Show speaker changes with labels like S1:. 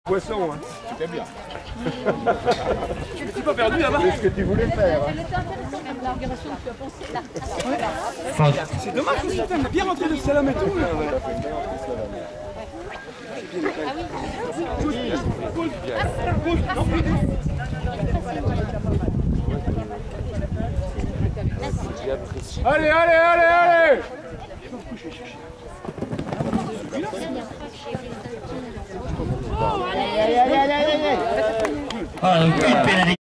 S1: Poisson, hein.
S2: C'était bien.
S1: Je me suis pas perdu là-bas.
S2: C'est ce que tu voulais faire.
S3: Elle était intéressante même l'organisation que tu as pensé là.
S1: C'est dommage que ça a bien rentré le salam et tout. Là, ouais. Allez, allez, allez, allez!
S4: Allez, allez, allez, allez.